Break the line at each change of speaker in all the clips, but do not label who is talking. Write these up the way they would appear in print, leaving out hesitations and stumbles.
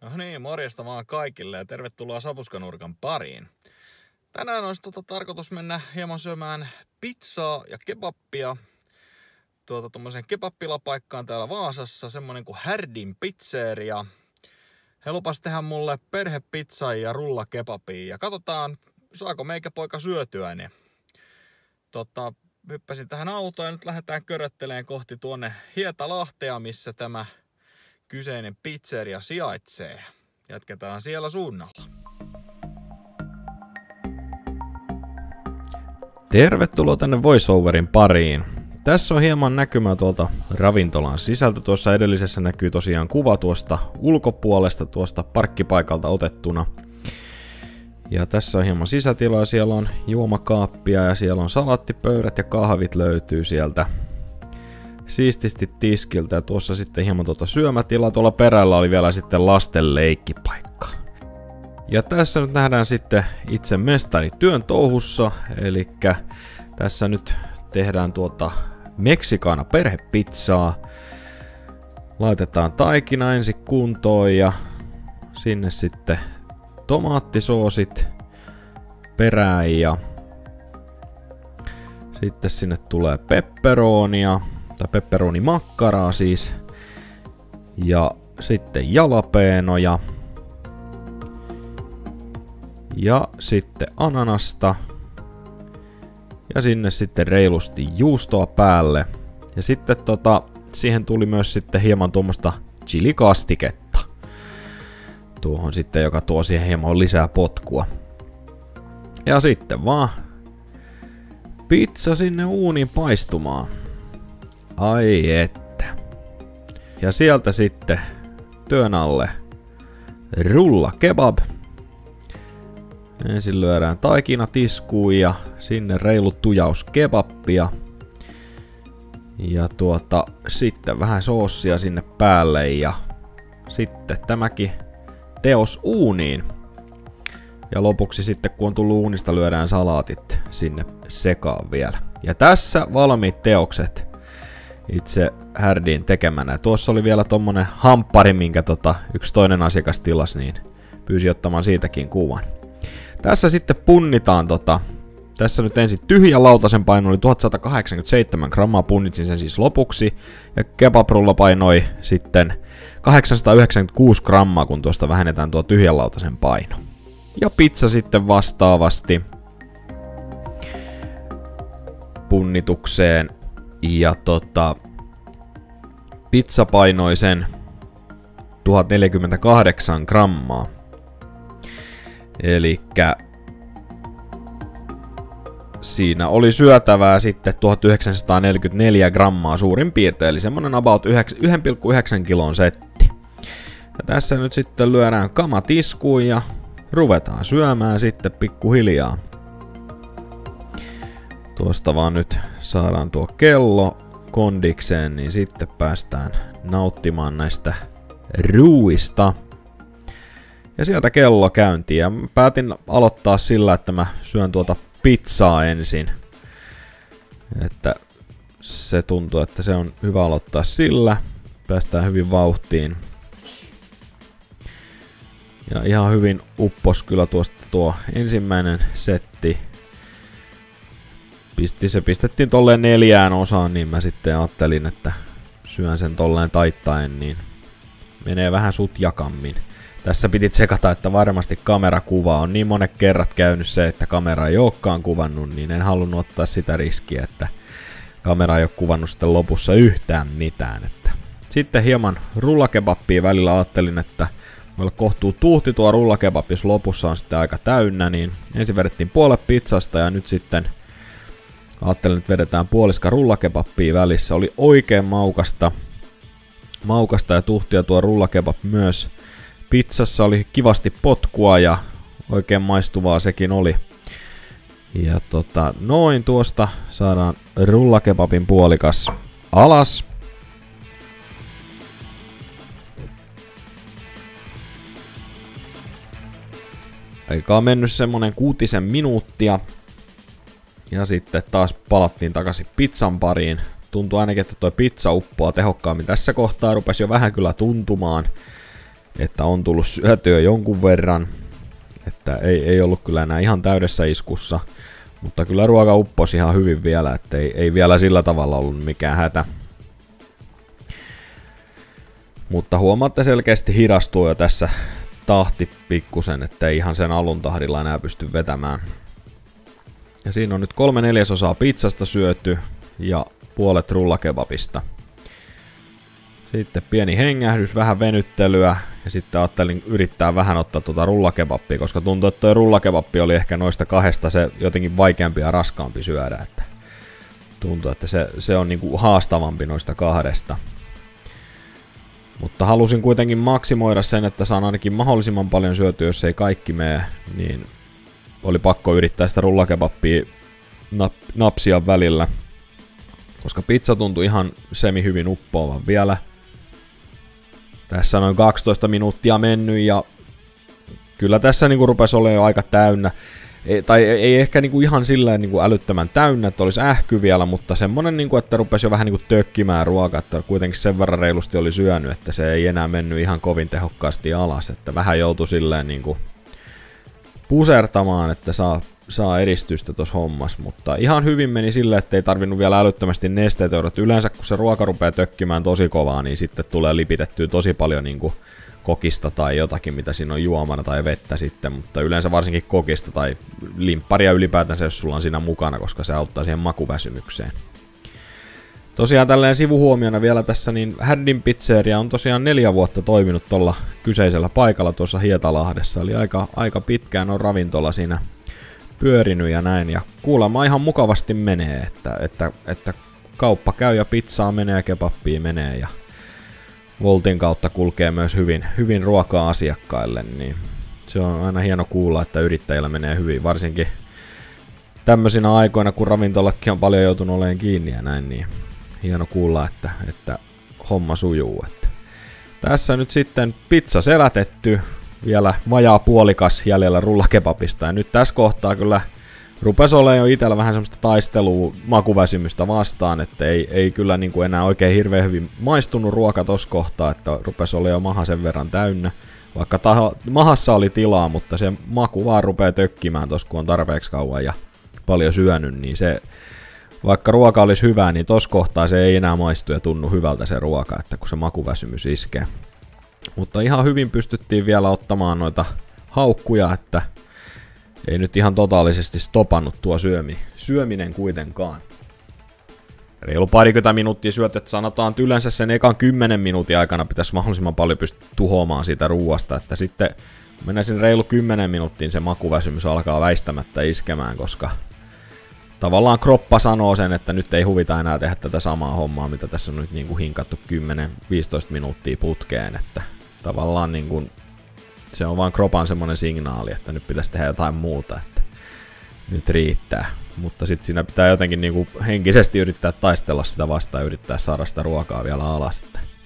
No niin, morjesta vaan kaikille ja tervetuloa Sapuskanurkan pariin. Tänään olisi tarkoitus mennä hieman syömään pizzaa ja kebappia tuommoiseen kebappilapaikkaan täällä Vaasassa, semmonen kuin Härdin pizzeria. He lupas tehdä mulle perhepizzaa ja rullakebabia ja katsotaan, saako meikä poika syötyä ne. Hyppäsin tähän autoon ja nyt lähdetään körötteleen kohti tuonne Hietalahtea, missä tämä kyseinen pizzeria sijaitsee. Jatketaan siellä suunnalla. Tervetuloa tänne VoiceOverin pariin. Tässä on hieman näkymää tuolta ravintolan sisältä. Tuossa edellisessä näkyy tosiaan kuva tuosta ulkopuolesta, tuosta parkkipaikalta otettuna. Ja tässä on hieman sisätilaa. Siellä on juomakaappia ja siellä on salaattipöydät ja kahvit löytyy sieltä siististi tiskiltä. Ja tuossa sitten hieman syömätilaa. Tuolla perällä oli vielä sitten lasten leikkipaikka. Ja tässä nyt nähdään sitten itse mestari työn touhussa. Eli tässä nyt tehdään Meksikana perhepizzaa. Laitetaan taikina ensin kuntoon ja sinne sitten tomaattisoosit perään ja sitten sinne tulee pepperonia tai pepperonimakkaraa siis ja sitten jalapeenoja ja sitten ananasta ja sinne sitten reilusti juustoa päälle ja sitten siihen tuli myös sitten hieman tuommoista chilikastiketta tuohon sitten, joka tuo siihen hieman lisää potkua. Ja sitten vaan pizza sinne uuniin paistumaan. Ai että. Ja sieltä sitten työn alle rulla kebab. Ensin lyödään taikina tiskuun ja sinne reilu tujaus kebappia. Ja sitten vähän soossia sinne päälle ja sitten tämäkin teos uuniin. Ja lopuksi sitten kun on tullut uunista lyödään salaatit sinne sekaan vielä. Ja tässä valmiit teokset itse Härdin tekemänä. Tuossa oli vielä tommonen hamppari, minkä yksi toinen asiakas tilasi, niin pyysi ottamaan siitäkin kuvan. Tässä sitten punnitaan tässä nyt ensin tyhjän lautasen paino oli 1187 grammaa, punnitsin sen siis lopuksi. Ja kebabrulla painoi sitten 896 grammaa, kun tuosta vähennetään tuo tyhjän lautasen paino. Ja pizza sitten vastaavasti punnitukseen. Ja pizza painoi sen 1048 grammaa. Elikkä siinä oli syötävää sitten 1944 grammaa suurin piirtein, eli semmonen about 1,9 kilon setti. Ja tässä nyt sitten lyödään kama tiskuun ja ruvetaan syömään sitten pikkuhiljaa. Tuosta vaan nyt saadaan tuo kello kondikseen, niin sitten päästään nauttimaan näistä ruuista. Ja sieltä kello käyntiin ja päätin aloittaa sillä, että mä syön pizzaa ensin. Että se tuntuu, että se on hyvä aloittaa sillä. Päästään hyvin vauhtiin. Ja ihan hyvin uppos kyllä tuosta tuo ensimmäinen setti. Se pistettiin tolleen 4 osaan, niin mä sitten ajattelin, että syön sen tolleen taittaen, niin menee vähän sutjakammin. Tässä piti tsekata, että varmasti kamerakuva on niin monet kerrat käynyt se, että kamera ei olekaan kuvannut, niin en halunnut ottaa sitä riskiä, että kamera ei ole kuvannut sitten lopussa yhtään mitään. Sitten hieman rullakebappia välillä ajattelin, että meillä kohtuu tuhti tuo rullakebab, jos lopussa on sitten aika täynnä, niin ensin vedettiin puolet pizzasta ja nyt sitten ajattelin, että vedetään puoliska rullakebappia välissä. Oli oikein maukasta ja tuhtia tuo rullakebab myös. Pizzassa oli kivasti potkua ja oikein maistuvaa sekin oli. Ja noin tuosta saadaan rullakebabin puolikas alas. Aikaa on mennyt semmonen 6 minuuttia. Ja sitten taas palattiin takaisin pizzan pariin. Tuntui ainakin, että toi pizza uppoaa tehokkaammin. Tässä kohtaa rupesi jo vähän kyllä tuntumaan. että on tullut syötyä jonkun verran, että ei ollut kyllä enää ihan täydessä iskussa, mutta kyllä ruoka upposi ihan hyvin vielä, että ei vielä sillä tavalla ollut mikään hätä. Mutta huomaatte selkeästi hidastuu jo tässä tahti pikkusen, että ei ihan sen alun tahdilla enää pysty vetämään. Ja siinä on nyt 3/4 pizzasta syöty ja puolet rullakebabista. Sitten pieni hengähdys, vähän venyttelyä ja sitten ajattelin yrittää vähän ottaa tuota rullakebappia, koska tuntuu, että tuo rullakebappi oli ehkä noista kahdesta se jotenkin vaikeampi ja raskaampi syödä. Että tuntuu, että se on niinku haastavampi noista kahdesta. Mutta halusin kuitenkin maksimoida sen, että saan ainakin mahdollisimman paljon syötyä, jos ei kaikki mene, niin oli pakko yrittää sitä rullakebappia napsia välillä. Koska pizza tuntui ihan semi-hyvin uppoavan vielä. Tässä noin 12 minuuttia mennyt ja kyllä tässä niinku rupesi olemaan jo aika täynnä. Ei ehkä niinku ihan silleen niinku älyttömän täynnä, että olisi ähky vielä, mutta semmonen, niinku, että rupesi jo vähän niinku tökkimään ruokaa, että kuitenkin sen verran reilusti oli syönyt, että se ei enää mennyt ihan kovin tehokkaasti alas, että vähän joutui silleen niinku pusertamaan, että saa edistystä tuossa hommassa, mutta ihan hyvin meni silleen, että ei tarvinnut vielä älyttömästi nesteitä, että yleensä kun se ruoka rupeaa tökkimään tosi kovaa, niin sitten tulee lipitettyä tosi paljon niinku kokista tai jotakin, mitä siinä on juomana tai vettä sitten, mutta yleensä varsinkin kokista tai limpparia ylipäätänsä, jos sulla on siinä mukana, koska se auttaa siihen makuväsymykseen. Tosiaan tälleen sivuhuomiona vielä tässä, niin Härdin pizzeria on tosiaan 4 vuotta toiminut tuolla kyseisellä paikalla tuossa Hietalahdessa, eli aika pitkään on ravintola siinä pyörinyt ja näin, ja kuulemma ihan mukavasti menee, että kauppa käy ja pizzaa menee ja kebappia menee, ja Woltin kautta kulkee myös hyvin ruokaa asiakkaille, niin se on aina hieno kuulla, että yrittäjillä menee hyvin, varsinkin tämmöisinä aikoina, kun ravintolatkin on paljon joutunut olemaan kiinni ja näin, niin hieno kuulla, että homma sujuu. Että tässä nyt sitten pizza selätetty, vielä vajaa puolikas jäljellä rullakebabista, ja nyt tässä kohtaa kyllä rupesi olemaan jo itsellä vähän semmoista taistelua makuväsymystä vastaan, että ei kyllä niin kuin enää oikein hirveän hyvin maistunut ruoka tossa kohtaa, että rupesi olemaan jo maha sen verran täynnä. Vaikka mahassa oli tilaa, mutta se maku vaan rupeaa tökkimään tossa, kun on tarpeeksi kauan ja paljon syönyt, niin se, vaikka ruoka olisi hyvää, niin tossa kohtaa se ei enää maistu ja tunnu hyvältä se ruoka, että kun se makuväsymys iskee. Mutta ihan hyvin pystyttiin vielä ottamaan noita haukkuja, että ei nyt ihan totaalisesti stopannut tuo syöminen kuitenkaan. Reilu parikymmentä minuuttia syöt, että sanotaan, että yleensä sen ekan 10 minuutin aikana pitäisi mahdollisimman paljon pystyä tuhoamaan siitä ruuasta, että sitten mennä sinne reilu 10 minuuttiin se makuväsymys alkaa väistämättä iskemään, koska tavallaan kroppa sanoo sen, että nyt ei huvita enää tehdä tätä samaa hommaa, mitä tässä on nyt niin kuin hinkattu 10-15 minuuttia putkeen, että tavallaan niin kuin se on vaan kropan semmonen signaali, että nyt pitäisi tehdä jotain muuta, että nyt riittää. Mutta sitten siinä pitää jotenkin niinku henkisesti yrittää taistella sitä vastaan ja yrittää saada sitä ruokaa vielä alas.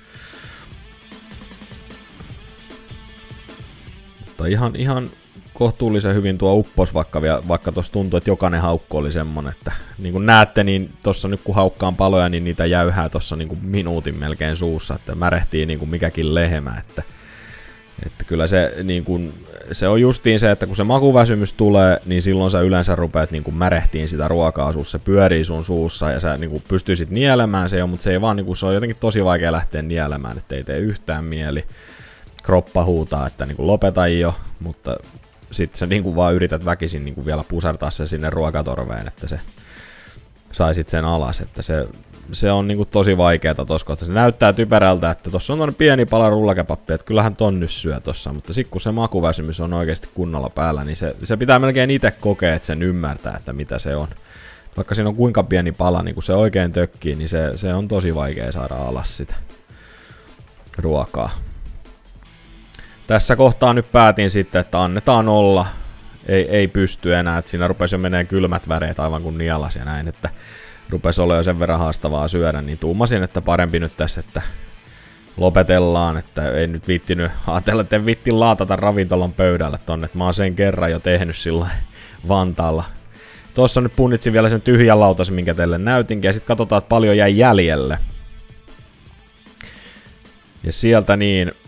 Mutta ihan kohtuullisen hyvin tuo uppos, vaikka tuossa tuntuu, että jokainen haukku oli semmonen, että niin kuin näette, niin tossa nyt kun haukkaan paloja, niin niitä jäyhää tossa niinku minuutin melkein suussa, että märehtii niinku mikäkin lehmä, että kyllä se, niin kun, se on justiin se, että kun se makuväsymys tulee, niin silloin sä yleensä rupeat niin kun märehtiin sitä ruokaa suussa, se pyörii sun suussa ja sä niin kun pystyisit nielemään se jo, mutta se ei vaan, niin kun, se on jotenkin tosi vaikea lähteä nielemään, että ei tee yhtään mieli. Kroppa huutaa, että niin kun lopeta jo, mutta sitten sä niin kun vaan yrität väkisin niin kun vielä pusertaa sen sinne ruokatorveen, että se saisit sen alas, että se on niinku tosi vaikeeta tossa kohtaa. Se näyttää typerältä, että tossa on pieni pala rullakebappia, että kyllähän ton nyt syö tossa, mutta sit kun se makuväsymys on oikeasti kunnolla päällä, niin se pitää melkein itse kokea, että sen ymmärtää, että mitä se on. Vaikka siinä on kuinka pieni pala, niin kun se oikein tökkii, niin se on tosi vaikea saada alas sitä ruokaa. Tässä kohtaa nyt päätin sitten, että annetaan olla. Ei pysty enää, että siinä rupesi jo menee kylmät väreet aivan kuin nielas ja näin, että rupesi olemaan jo sen verran haastavaa syödä, niin tuumasin, että parempi nyt tässä, että lopetellaan, että ei nyt viittinyt ajatella, että en viitti laatata ravintolan pöydälle tonne, että mä oon sen kerran jo tehnyt sillä Vantaalla. Tuossa nyt punnitsin vielä sen tyhjän lautasen, minkä teille näytinkin, ja sitten katsotaan, että paljon jäi jäljelle. Ja sieltä niin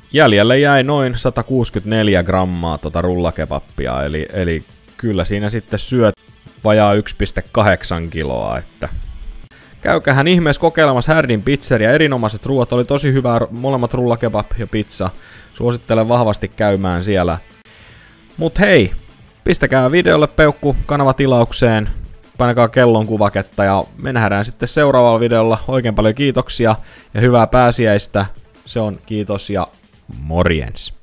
jäljelle jäi noin 164 grammaa tota rullakebappia, eli kyllä siinä sitten syöt vajaa 1,8 kiloa, että käykähän ihmeessä kokeilemassa Härdin pizzeria, erinomaiset ruoat, oli tosi hyvää molemmat rullakebab ja pizza, suosittelen vahvasti käymään siellä. Mut hei, pistäkää videolle peukku kanavatilaukseen, painakaa kellon kuvaketta ja me nähdään sitten seuraavalla videolla. Oikein paljon kiitoksia ja hyvää pääsiäistä, se on kiitos ja morjens!